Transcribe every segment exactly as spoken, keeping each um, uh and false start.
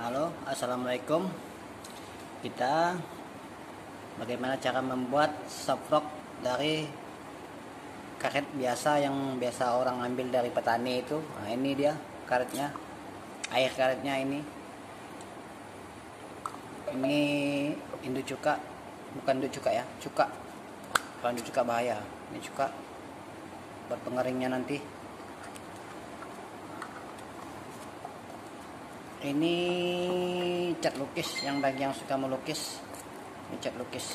Halo, assalamualaikum. Kita bagaimana cara membuat soft dari karet biasa yang biasa orang ambil dari petani itu. Nah, ini dia karetnya, air karetnya ini. Ini induk cuka, bukan induk cuka ya, cuka. Kalau induk cuka bahaya. Ini cuka buat pengeringnya nanti. Ini cat lukis yang bagi yang suka melukis. Ini cat lukis.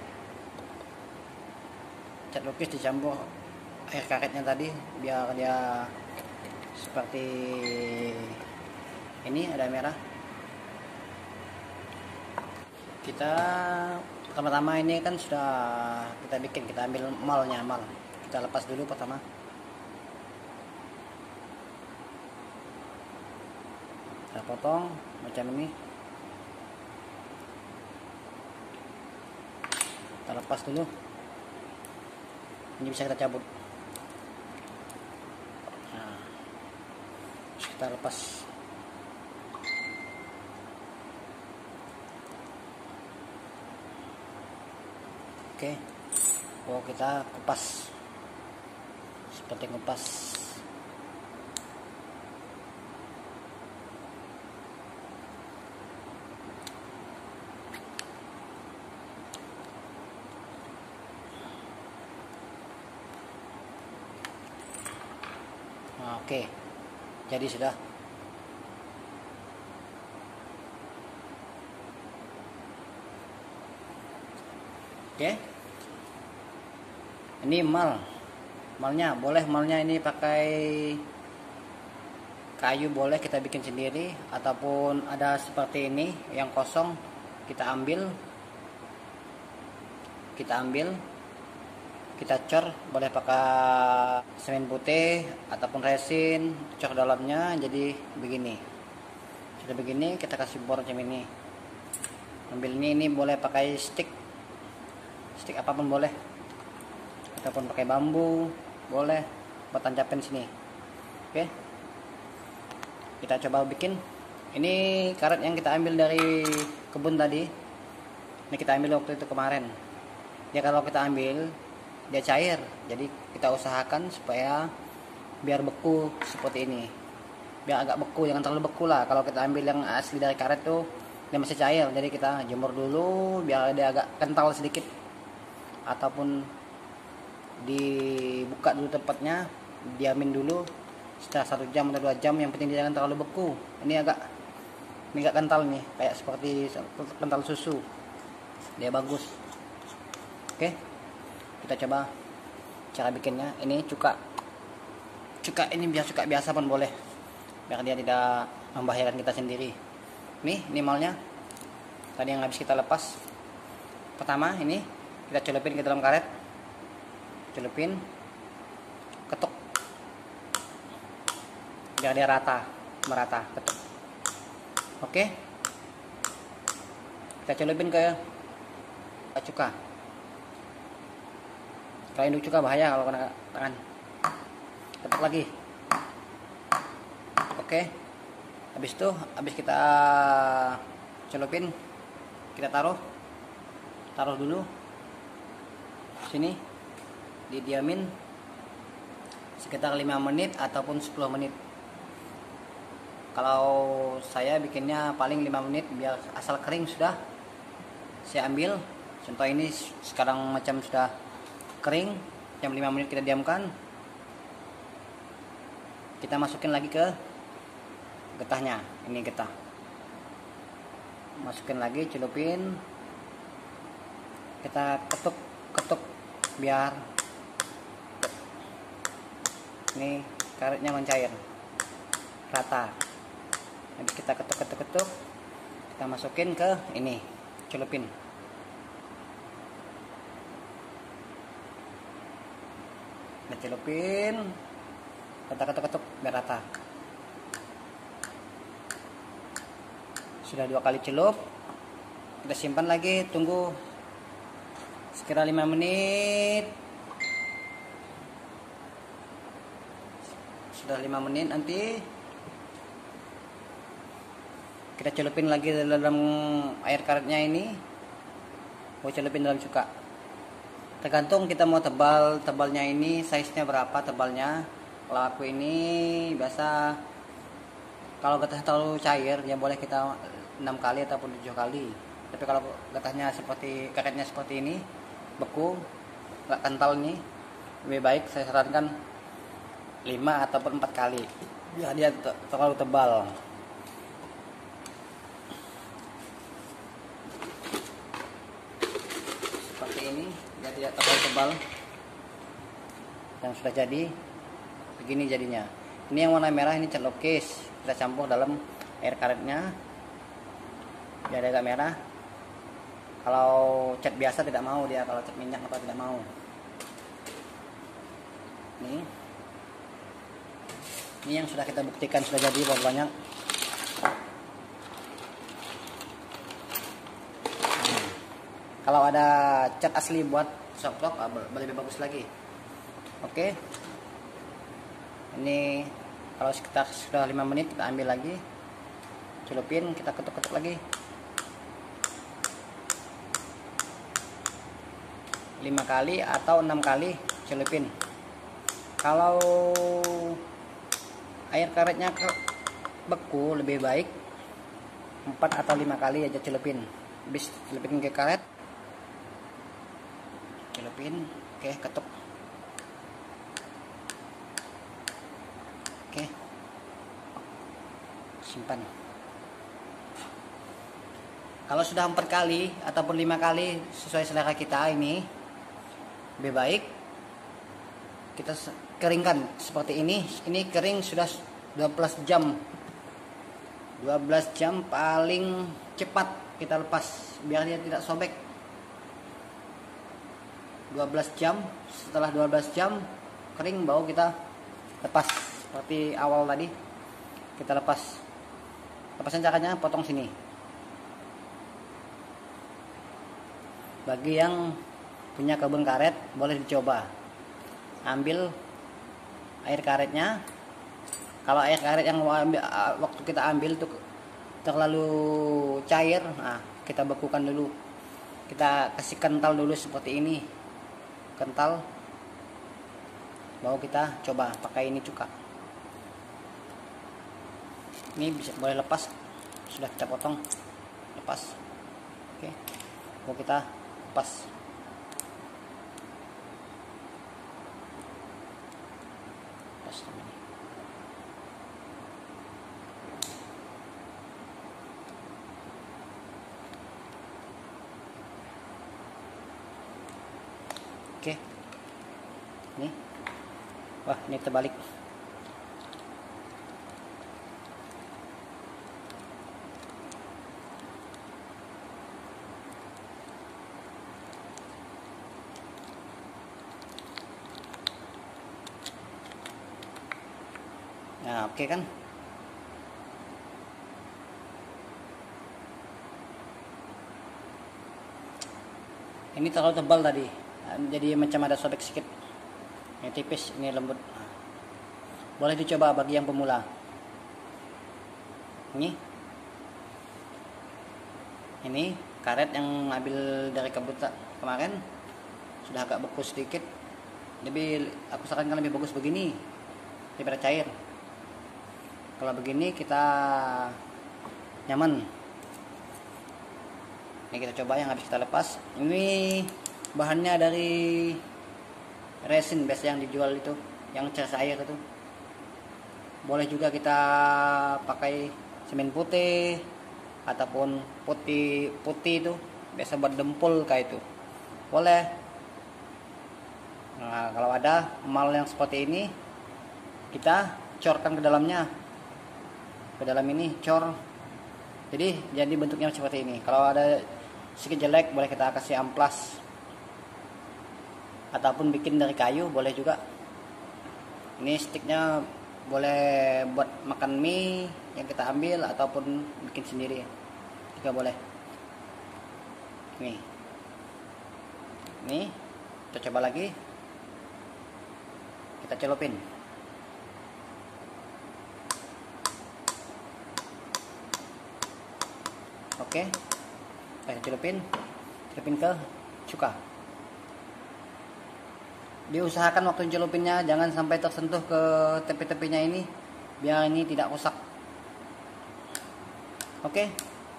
Cat lukis dicampur air karetnya tadi biar dia seperti ini, ada merah. Kita pertama ini kan sudah kita bikin, kita ambil malnya, mal. Kita lepas dulu pertama. Kita potong macam ini, kita lepas dulu. Ini bisa kita cabut. Nah, kita lepas. Oke, oh kita kupas seperti kupas. Nah, oke, jadi sudah. Oke, ini mal, malnya boleh, malnya ini pakai kayu boleh, kita bikin sendiri, ataupun ada seperti ini yang kosong, kita ambil, kita ambil, kita cor, boleh pakai semen putih ataupun resin, cor dalamnya jadi begini. Sudah begini, kita kasih bor macam ini. Ambil ini, ini boleh pakai stick, stick apapun boleh, ataupun pakai bambu boleh buat tancapin sini. Oke, kita coba bikin. Ini karet yang kita ambil dari kebun tadi, ini kita ambil waktu itu kemarin. Ya kalau kita ambil dia cair, jadi kita usahakan supaya biar beku seperti ini, biar agak beku, jangan terlalu beku lah. Kalau kita ambil yang asli dari karet tuh dia masih cair, jadi kita jemur dulu biar dia agak kental sedikit, ataupun dibuka dulu tempatnya, diamin dulu setelah satu jam atau dua jam, yang penting dia jangan terlalu beku. Ini agak ini agak kental nih, kayak seperti kental susu, dia bagus. Oke, kita coba cara bikinnya. Ini cuka, cuka ini biar cuka biasa pun boleh, biar dia tidak membahayakan kita sendiri. Nih, ini malnya tadi yang habis kita lepas. Pertama ini kita celupin ke dalam karet, celupin, ketuk biar dia rata, merata, ketuk. Oke, kita celupin ke cuka. Kalau induk cuka bahaya kalau kena tangan. Ketuk lagi. Oke, habis itu, habis kita celupin, kita taruh, taruh dulu sini, didiamin sekitar lima menit ataupun sepuluh menit. Kalau saya bikinnya paling lima menit, biar asal kering sudah saya ambil. Contoh ini sekarang macam sudah kering, jam lima menit kita diamkan. Kita masukin lagi ke getahnya. Ini getah, masukin lagi, celupin, kita ketuk ketuk biar ini karetnya mencair rata. Habis kita ketuk ketuk ketuk, kita masukin ke ini, celupin. Kita celupin, kita ketuk ketuk biar rata. Sudah dua kali celup, kita simpan lagi, tunggu sekira lima menit. Sudah lima menit, nanti Kita celupin lagi dalam air karetnya ini. Mau celupin dalam cuka. Tergantung kita mau tebal, tebalnya ini size-nya berapa tebalnya. Kalau aku ini biasa, kalau getah terlalu cair ya boleh kita enam kali ataupun tujuh kali. Tapi kalau getahnya seperti karetnya seperti ini, beku, nggak kental nih, lebih baik saya sarankan lima ataupun empat kali. Biar dia terlalu tebal. Seperti ini, dia tidak terlalu tebal. Yang sudah jadi begini jadinya. Ini yang warna merah, ini cat lukis. Kita campur dalam air karetnya. Dia agak merah. Kalau cat biasa tidak mau dia, kalau cat minyak apa tidak mau. Nih. Ini yang sudah kita buktikan sudah jadi berapa banyak. Hmm. Kalau ada cat asli buat softlock lebih bagus lagi. Oke. Ini kalau sekitar sudah lima menit kita ambil lagi. Celupin, kita ketuk-ketuk lagi. lima kali atau enam kali celupin. Kalau air karetnya beku lebih baik empat atau lima kali aja celupin. Habis celupin ke karet. Celupin, oke, ketuk. Oke. Simpan. Kalau sudah empat kali ataupun lima kali sesuai selera kita ini, lebih baik kita keringkan seperti ini. Ini kering sudah dua belas jam. dua belas jam paling cepat kita lepas biar dia tidak sobek. dua belas jam, setelah dua belas jam kering baru kita lepas. Seperti awal tadi kita lepas. Lepasan caranya potong sini. Bagi yang punya kebun karet boleh dicoba. Ambil air karetnya. Kalau air karet yang waktu kita ambil tuh terlalu cair, nah kita bekukan dulu. Kita kasih kental dulu seperti ini. Kental. Baru kita coba pakai ini cuka. Ini bisa boleh lepas. Sudah kita potong. Lepas. Oke. Baru kita lepas. Oke, ini, wah ini terbalik. Nah, oke kan? Ini terlalu tebal tadi. Jadi macam ada sobek sedikit. Ini tipis, ini lembut. Boleh dicoba bagi yang pemula. Ini, ini karet yang ambil dari kebun kemarin sudah agak beku sedikit. Lebih, aku sarankan lebih bagus begini daripada cair. Kalau begini kita nyaman. Ini kita coba yang habis kita lepas. Ini bahannya dari resin biasa yang dijual itu, yang cas air itu. Boleh juga kita pakai semen putih ataupun putih putih itu biasa buat dempul kayak itu. Boleh. Nah, kalau ada emal yang seperti ini, kita corkan ke dalamnya. Ke dalam ini cor. Jadi jadi bentuknya seperti ini. Kalau ada sedikit jelek boleh kita kasih amplas. Ataupun bikin dari kayu boleh juga. Ini sticknya boleh buat makan mie yang kita ambil ataupun bikin sendiri juga boleh. Nih, nih kita coba lagi. Kita celupin. Oke, kita celupin, celupin ke cuka. Diusahakan waktu celupinnya jangan sampai tersentuh ke tepi-tepinya ini, biar ini tidak rusak. Oke,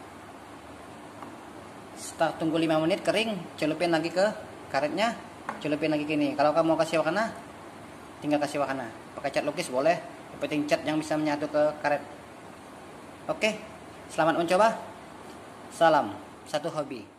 setelah tunggu lima menit kering, celupin lagi ke karetnya, celupin lagi ke ini. Kalau kamu mau kasih warna, tinggal kasih warna. Pakai cat lukis boleh, yang penting cat yang bisa menyatu ke karet. Oke, selamat mencoba. Salam satu hobi.